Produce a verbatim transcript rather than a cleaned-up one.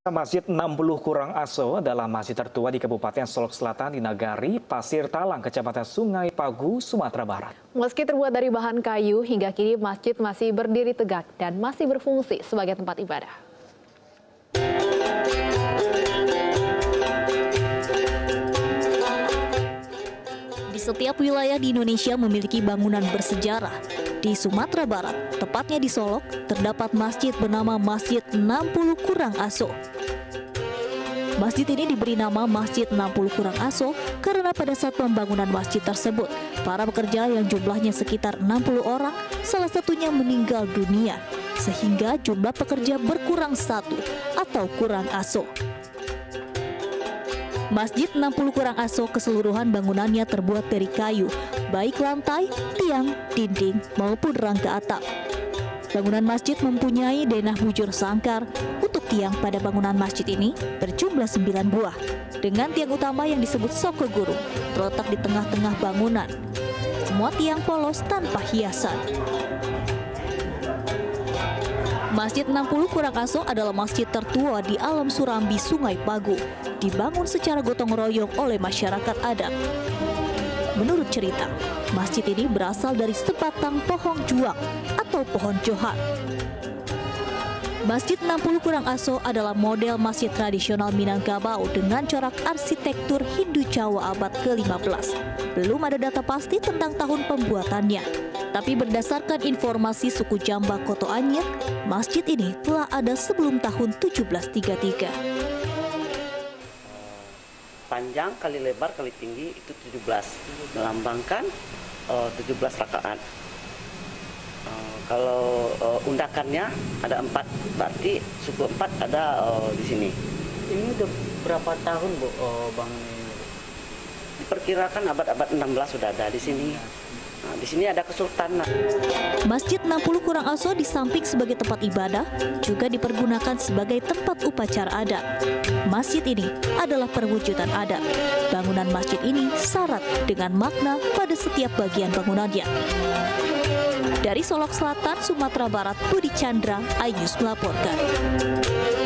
Masjid enam puluh kurang aso adalah masjid tertua di Kabupaten Solok Selatan di Nagari, Pasir Talang, Kecamatan Sungai Pagu, Sumatera Barat. Meski terbuat dari bahan kayu, hingga kini masjid masih berdiri tegak dan masih berfungsi sebagai tempat ibadah. Di setiap wilayah di Indonesia memiliki bangunan bersejarah. Di Sumatera Barat, tepatnya di Solok, terdapat masjid bernama Masjid enam puluh Kurang Aso. Masjid ini diberi nama Masjid enam puluh Kurang Aso karena pada saat pembangunan masjid tersebut, para pekerja yang jumlahnya sekitar enam puluh orang, salah satunya meninggal dunia, sehingga jumlah pekerja berkurang satu atau kurang aso. Masjid enam puluh Kurang Aso keseluruhan bangunannya terbuat dari kayu, baik lantai, tiang, dinding, maupun rangka atap. Bangunan masjid mempunyai denah bujur sangkar. Untuk tiang pada bangunan masjid ini berjumlah sembilan buah, dengan tiang utama yang disebut soko gurung terletak di tengah-tengah bangunan. Semua tiang polos tanpa hiasan. Masjid enam puluh Kurang Aso adalah masjid tertua di alam Surambi, Sungai Pagu, dibangun secara gotong royong oleh masyarakat adat. Menurut cerita, masjid ini berasal dari sebatang pohon juang atau pohon johan. Masjid enam puluh Kurang Aso adalah model masjid tradisional Minangkabau dengan corak arsitektur Hindu Jawa abad ke lima belas. Belum ada data pasti tentang tahun pembuatannya, tapi berdasarkan informasi suku Jamba Koto Anyar, masjid ini telah ada sebelum tahun tujuh belas tiga puluh tiga. Panjang kali lebar kali tinggi itu tujuh belas, melambangkan uh, tujuh belas rakaat. Uh, kalau uh, undakannya ada empat, berarti suku empat ada uh, di sini. Ini udah berapa tahun, Bu, uh, bangun ini? Diperkirakan abad-abad enam belas sudah ada di sini. Nah, di sini ada kesultanan. Masjid enam puluh Kurang Aso di samping sebagai tempat ibadah, juga dipergunakan sebagai tempat upacara adat. Masjid ini adalah perwujudan adat. Bangunan masjid ini syarat dengan makna pada setiap bagian bangunannya. Dari Solok Selatan, Sumatera Barat, Budi Chandra, iNews melaporkan.